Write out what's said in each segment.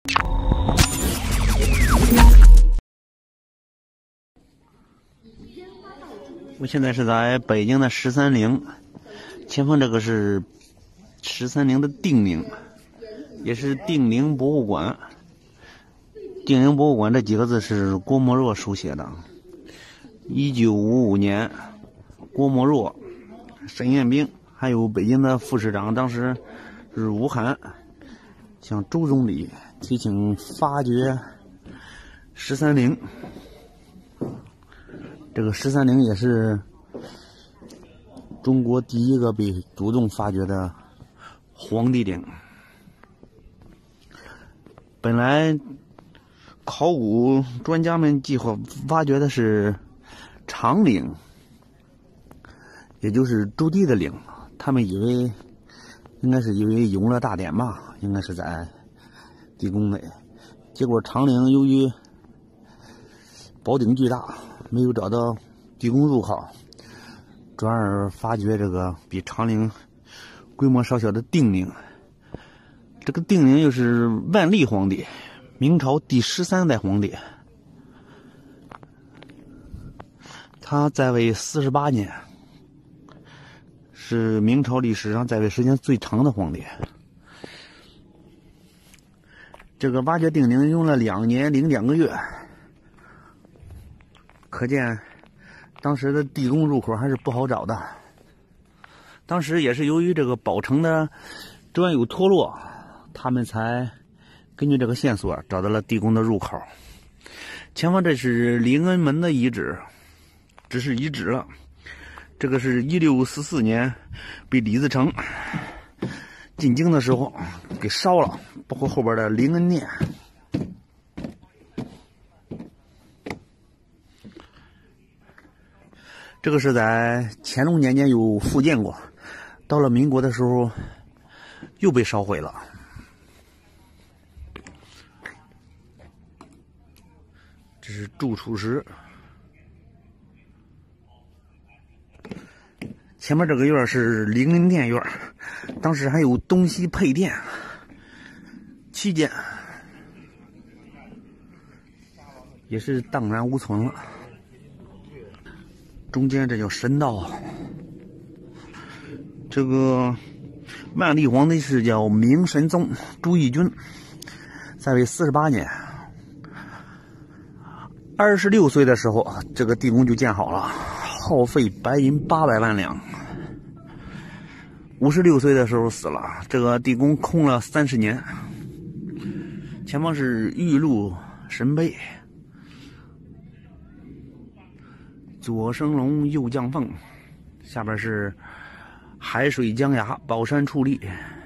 我现在是在北京的13陵，前方这个是13陵的定陵，也是定陵博物馆。定陵博物馆这几个字是郭沫若书写的。1955年，郭沫若、沈彦兵还有北京的副市长，当时是吴晗，向周总理提请发掘13陵。这个13陵也是中国第一个被主动发掘的皇帝陵。本来考古专家们计划发掘的是长陵，也就是朱棣的陵，他们应该是以为永乐大典吧，应该是在地宫内。结果长陵由于宝顶巨大，没有找到地宫入口，转而发掘这个比长陵规模稍小的定陵。这个定陵又是万历皇帝，明朝第13代皇帝，他在位48年，是明朝历史上在位时间最长的皇帝。这个挖掘定陵用了2年零2个月，可见当时的地宫入口还是不好找的。当时也是由于这个宝城的砖有脱落，他们才根据这个线索找到了地宫的入口。前方这是临恩门的遗址，只是遗址了。这个是1644年被李自成进京的时候给烧了，包括后边的临恩殿。这个是在乾隆年间有复建过，到了民国的时候又被烧毁了。这是住处石。前面这个院是临恩殿院，当时还有东西配殿7间，也是荡然无存了。中间这叫神道。这个万历皇帝是叫明神宗朱翊钧，在位48年，26岁的时候这个地宫就建好了，耗费白银800万两。56岁的时候死了，这个地宫空了30年。前方是玉鹿神碑，左生龙，右降凤，下边是海水江崖，宝山矗立。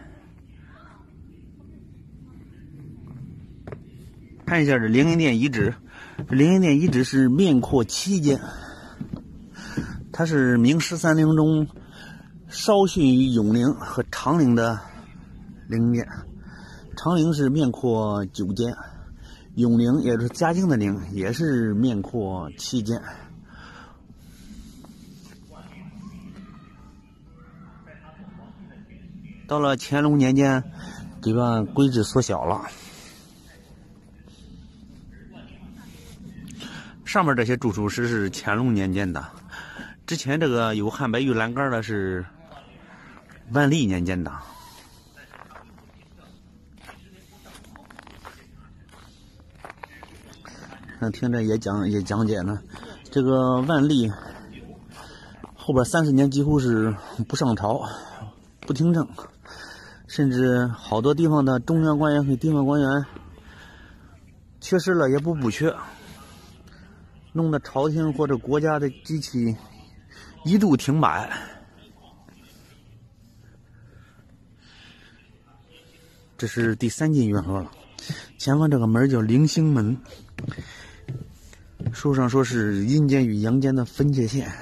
看一下这临恩殿遗址，临恩殿遗址是面阔7间，它是明13陵中稍逊于永陵和长陵的陵殿。长陵是面阔9间，永陵也就是嘉靖的陵也是面阔7间。到了乾隆年间，这个规制缩小了。上面这些住处石是乾隆年间的，之前这个有汉白玉栏杆的是万历年间的。那听着也讲解呢，这个万历后边30年几乎是不上朝，不听政，甚至好多地方的中央官员和地方官员缺失了也不补缺，弄得朝廷或者国家的机器一度停摆。这是第3进院落了，前方这个门叫凌星门，书上说是阴间与阳间的分界线。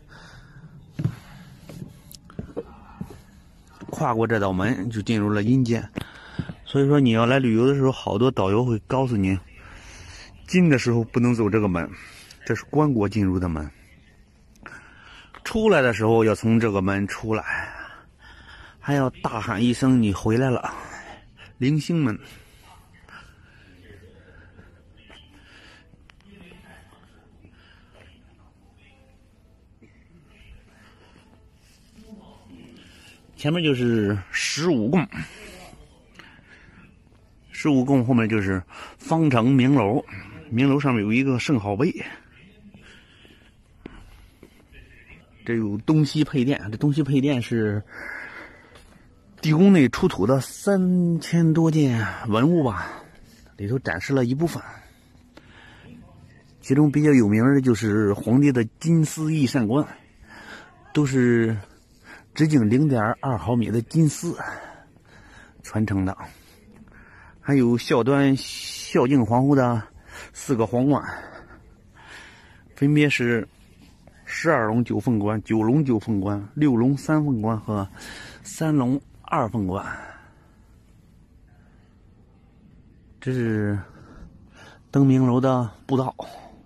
跨过这道门就进入了阴间，所以说你要来旅游的时候，好多导游会告诉你，进的时候不能走这个门，这是棺椁进入的门，出来的时候要从这个门出来，还要大喊一声你回来了。凌星门前面就是十五供，十五供后面就是方城明楼，明楼上面有一个圣好碑。这有东西配殿，这东西配殿是地宫内出土的3000多件文物吧，里头展示了一部分。其中比较有名的就是皇帝的金丝翼扇冠，都是直径0.2毫米的金丝传承的。还有孝端孝敬皇后的4个皇冠，分别是12龙9凤冠、9龙9凤冠、6龙3凤冠和3龙2凤冠。这是登明楼的步道。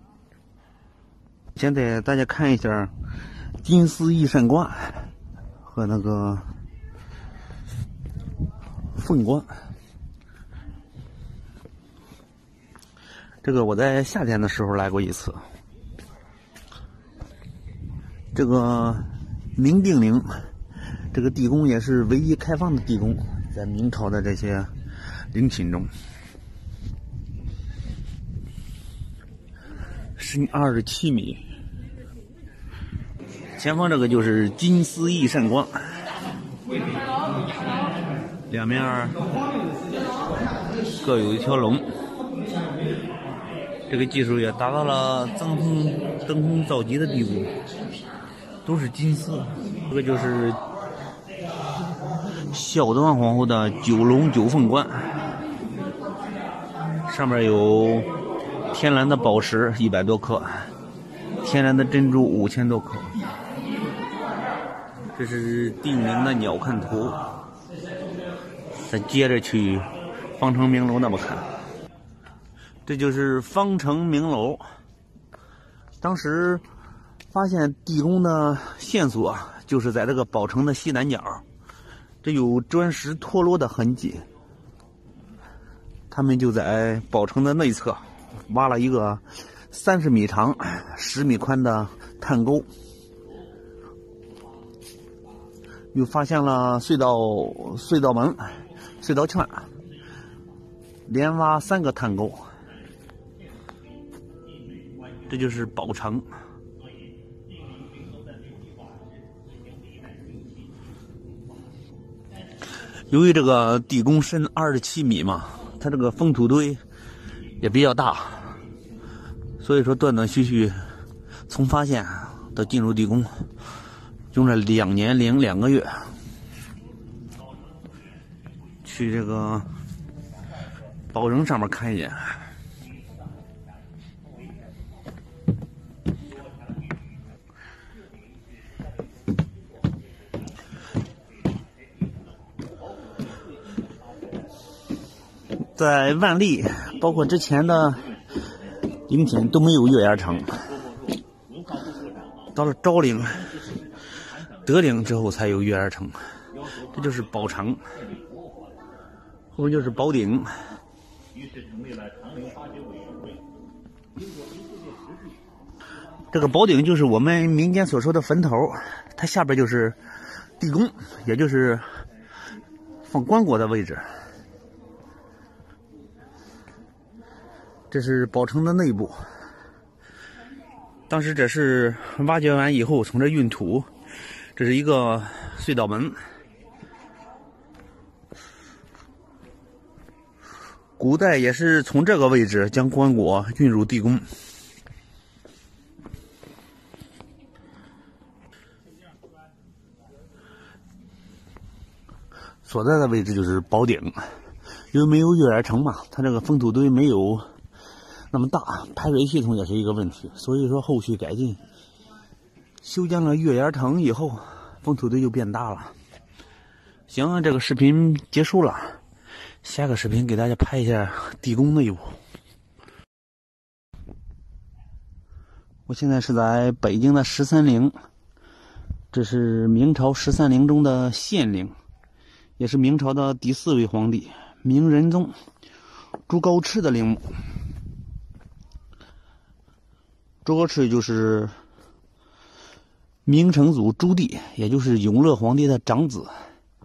现在大家看一下金丝翼扇冠和那个凤冠。这个我在夏天的时候来过一次。这个明定陵，这个地宫也是唯一开放的地宫，在明朝的这些陵寝中。深27米。前方这个就是金丝翼扇冠，两面各有一条龙。这个技术也达到了登峰造极的地步，都是金丝。这个就是孝端皇后的9龙9凤冠，上面有天然的宝石100多克，天然的珍珠5000多克。这是定陵的鸟瞰图，再接着去方城明楼那么看。这就是方城明楼。当时发现地宫的线索就是在这个宝城的西南角，这有砖石脱落的痕迹。他们就在宝城的内侧挖了一个30米长、10米宽的探沟，又发现了隧道门、隧道圈，连挖3个探沟。这就是宝城。由于这个地宫深27米嘛，它这个封土堆也比较大，所以说断断续续从发现到进入地宫用了2年零2个月。去这个宝城上面看一眼。在万历，包括之前的陵寝都没有月牙城，到了昭陵、德陵之后才有月牙城。这就是宝城，后面就是宝鼎。这个宝鼎就是我们民间所说的坟头，它下边就是地宫，也就是放棺椁的位置。这是宝城的内部，当时这是挖掘完以后从这运土，这是一个隧道门。古代也是从这个位置将棺椁运入地宫。所在的位置就是宝鼎，因为没有月牙城嘛，它这个封土堆没有那么大，排水系统也是一个问题，所以说后续改进，修建了月牙城以后，封土堆就变大了。行，这个视频结束了，下个视频给大家拍一下地宫内部。我现在是在北京的13陵，这是明朝13陵中的县陵，也是明朝的第4位皇帝明仁宗朱高炽的陵墓。朱高炽就是明成祖朱棣，也就是永乐皇帝的长子，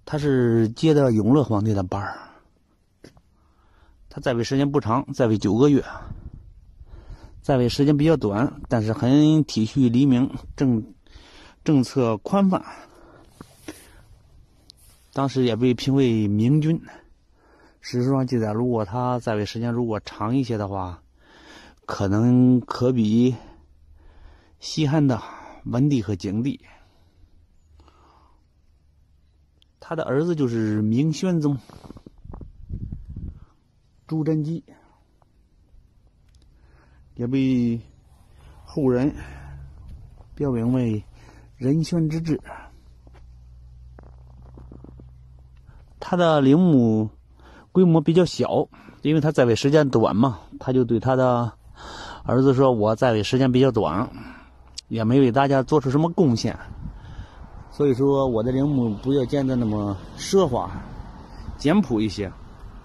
他是接的永乐皇帝的班儿，他在位时间不长，在位9个月，在位时间比较短，但是很体恤黎民，政策宽泛，当时也被评为明君。史书上记载，如果他在位时间如果长一些的话，可能可比西汉的文帝和景帝。他的儿子就是明宣宗朱瞻基，也被后人标名为仁宣之治。他的陵墓规模比较小，因为他在位时间短嘛，他就对他的儿子说：“我在位时间比较短，也没为大家做出什么贡献，所以说我的陵墓不要建得那么奢华、简朴一些。”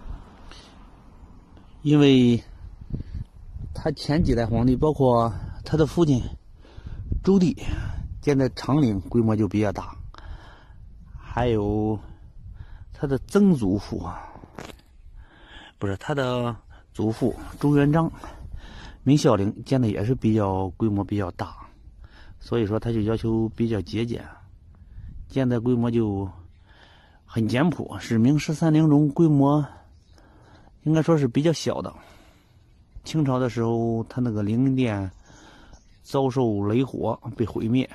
因为他前几代皇帝，包括他的父亲朱棣建的长陵规模就比较大，还有他的曾祖父，不是他的祖父朱元璋明孝陵建的也是规模比较大，所以说他就要求比较节俭，建的规模就很简朴，是明13陵中规模应该说是比较小的。清朝的时候，他那个陵殿遭受雷火被毁灭，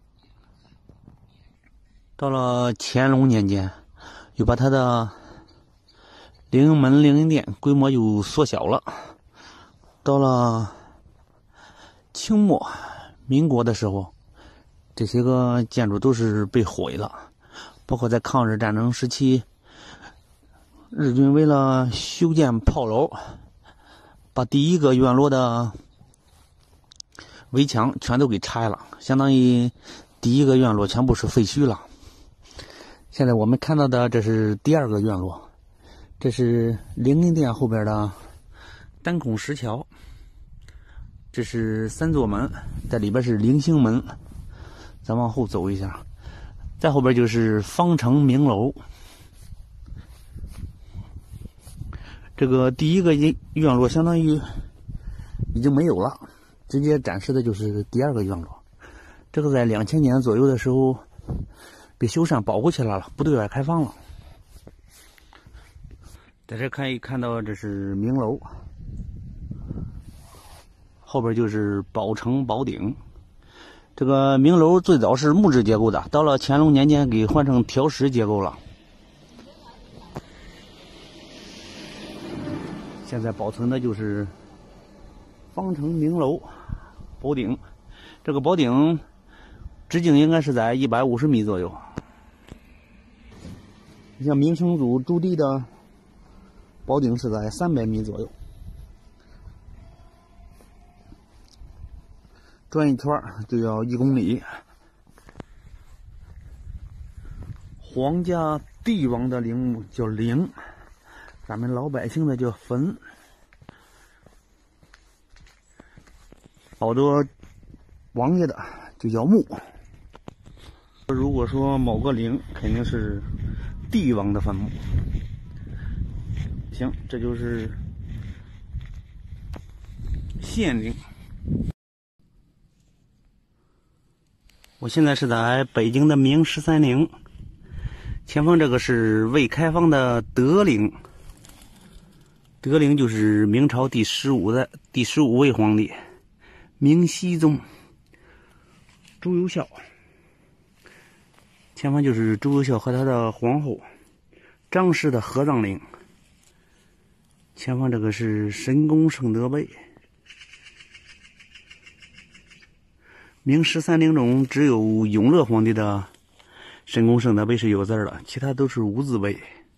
到了乾隆年间又把他的陵营门、陵营殿规模就缩小了。到了清末民国的时候，这些个建筑都是被毁了，包括在抗日战争时期，日军为了修建炮楼，把第一个院落的围墙全都给拆了，相当于第一个院落全部是废墟了。现在我们看到的这是第2个院落，这是陵营殿后边的单孔石桥，这是3座门，在里边是陵兴门。咱往后走一下，再后边就是方城明楼。这个第1个院落相当于已经没有了，直接展示的就是第2个院落。这个在2000年左右的时候被修缮保护起来了，不对外开放了。在这可以看到，这是明楼，后边就是宝城宝鼎。这个明楼最早是木质结构的，到了乾隆年间给换成条石结构了。现在保存的就是方城明楼宝鼎，这个宝鼎直径应该是在150米左右。像明成祖朱棣的宝鼎是在300米左右，转一圈就要1公里。皇家帝王的陵墓叫陵，咱们老百姓的叫坟。好多王爷的就叫墓。如果说某个陵，肯定是帝王的坟墓。行，这就是县陵。我现在是在北京的明13陵，前方这个是未开放的德陵。德陵就是明朝第15位皇帝明熹宗朱由校，前方就是朱由校和他的皇后张氏的合葬陵，前方这个是神功圣德碑。明13陵中只有永乐皇帝的神功圣德碑是有字的，其他都是无字碑。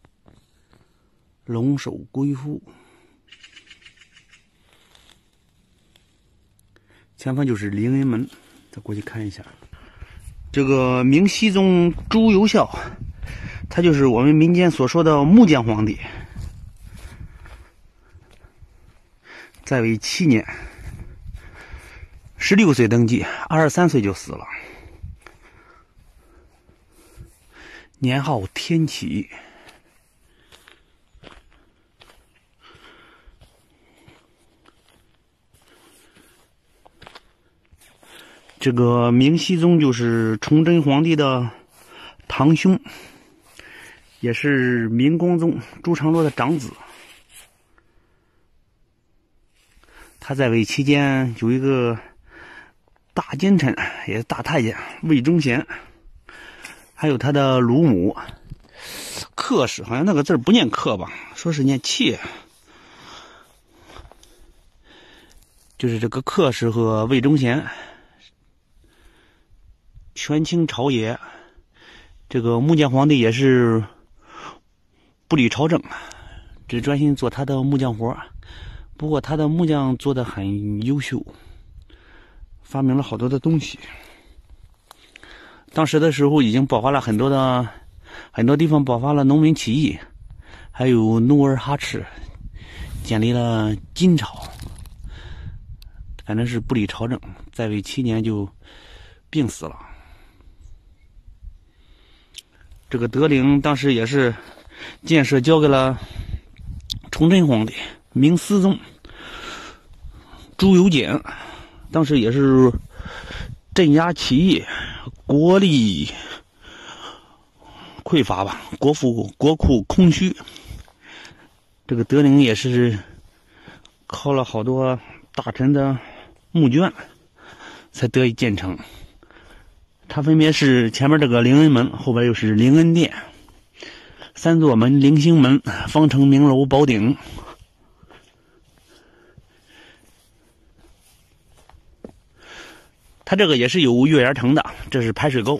龙首归附，前方就是陵营门，再过去看一下。这个明熹宗朱由校，他就是我们民间所说的木匠皇帝，在位7年，16岁登基，23岁就死了。 年号天启。这个明熹宗就是崇祯皇帝的堂兄，也是明光宗朱常洛的长子。他在位期间有一个大奸臣，也是大太监魏忠贤，还有他的乳母客氏，好像那个字不念客吧，说是念妾。就是这个客氏和魏忠贤权倾朝野，这个木匠皇帝也是不理朝政，只专心做他的木匠活。不过他的木匠做得很优秀，发明了好多的东西。当时的时候已经爆发了很多地方爆发了农民起义，还有努尔哈赤建立了金朝，反正是不理朝政，在位7年就病死了。这个德龄当时也是建设交给了崇祯皇帝明思宗朱由检，当时也是镇压起义，国力匮乏吧，国库空虚。这个德龄也是靠了好多大臣的募捐才得以建成。它分别是前面这个灵恩门，后边又是灵恩殿，三座门，灵星门，方城明楼宝顶。它这个也是有月牙城的，这是排水沟。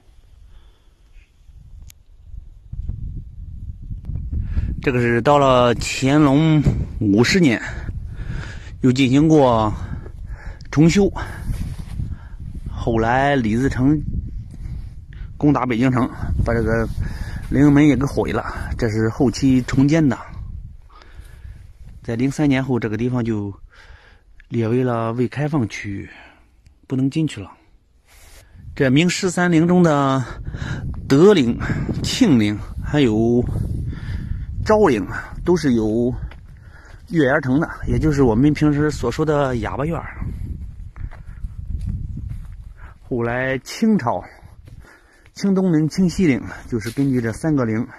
这个是到了乾隆50年，又进行过重修。后来李自成攻打北京城，把这个灵恩门也给毁了，这是后期重建的。在03年后，这个地方就列为了未开放区域，不能进去了。这明13陵中的德陵、庆陵还有昭陵都是有月牙城的，也就是我们平时所说的哑巴院。后来清朝清东陵、清西陵就是根据这3个陵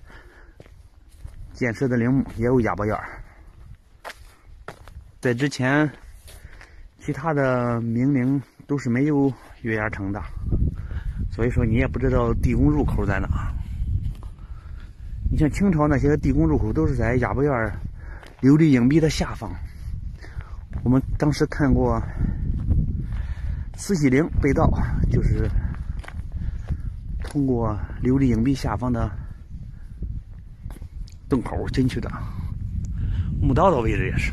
建设的陵墓，也有哑巴院。在之前其他的明陵都是没有月牙城的，所以说你也不知道地宫入口在哪。你像清朝那些地宫入口都是在哑巴院琉璃影壁的下方。我们当时看过慈禧陵被盗，就是通过琉璃影壁下方的洞口进去的。墓道的位置也是。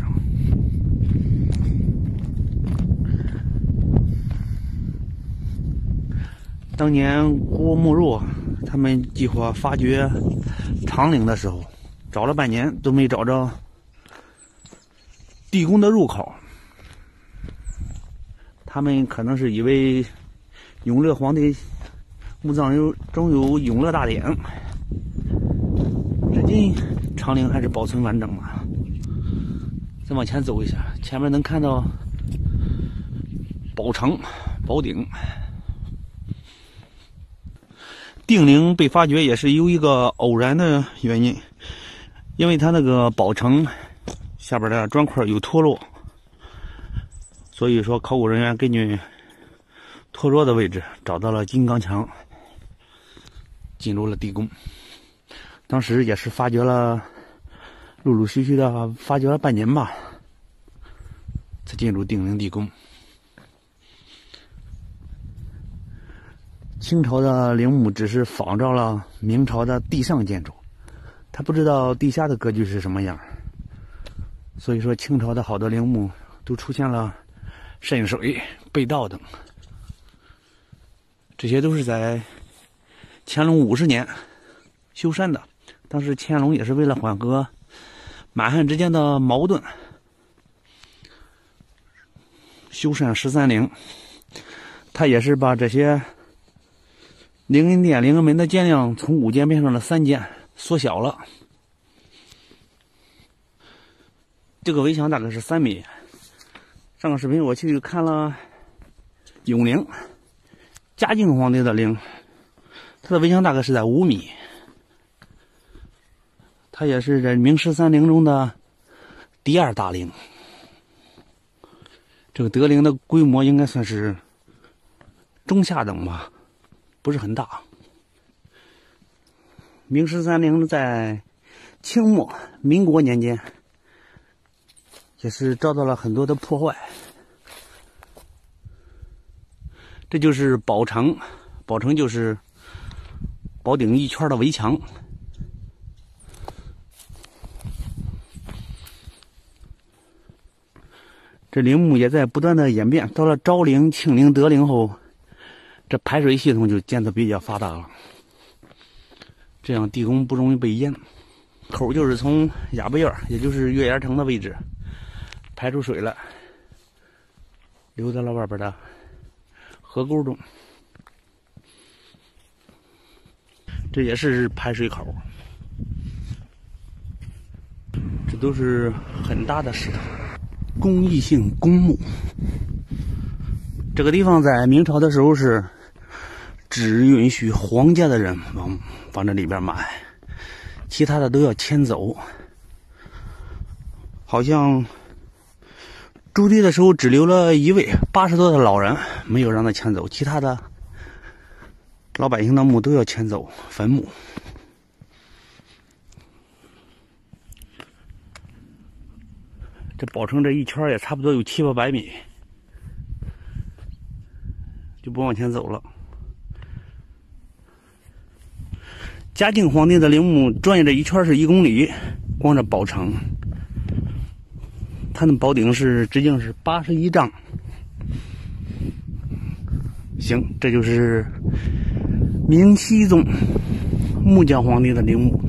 当年郭沫若他们计划发掘长陵的时候，找了半年都没找着地宫的入口。他们可能是以为永乐皇帝墓葬中有永乐大典，至今长陵还是保存完整的。再往前走一下，前面能看到宝城、宝顶。定陵被发掘也是由一个偶然的原因，因为它那个宝城下边的砖块有脱落，所以说考古人员根据脱落的位置找到了金刚墙，进入了地宫。当时也是发掘了，陆陆续续的发掘了半年吧，才进入定陵地宫。清朝的陵墓只是仿照了明朝的地上建筑，他不知道地下的格局是什么样，所以说清朝的好多陵墓都出现了渗水、被盗等。这些都是在乾隆50年修缮的，当时乾隆也是为了缓和满汉之间的矛盾，修缮13陵。他也是把这些灵恩殿灵恩门的间量从5间变成了3间，缩小了。这个围墙大概是3米。上个视频我去看了永陵嘉靖皇帝的陵，它的围墙大概是在5米。它也是这明13陵中的第2大陵。这个德陵的规模应该算是中下等吧，不是很大。明13陵在清末民国年间也是遭到了很多的破坏。这就是宝城，宝城就是宝顶一圈的围墙。这陵墓也在不断的演变，到了昭陵、清陵、德陵后，这排水系统就建得比较发达了，这样地宫不容易被淹。口就是从哑巴院，也就是月牙城的位置排出水来，流到了外边的河沟中。这也是排水口，这都是很大的石头。公益性公墓，这个地方在明朝的时候是只允许皇家的人往这里边买，其他的都要迁走。好像朱棣的时候只留了一位80多的老人，没有让他迁走，其他的老百姓的墓都要迁走坟墓。这宝城这一圈也差不多有700-800米，就不往前走了。嘉靖皇帝的陵墓转悠这一圈是1公里，光这宝城，它的宝顶是直径是81丈。行，这就是明熹宗木匠皇帝的陵墓。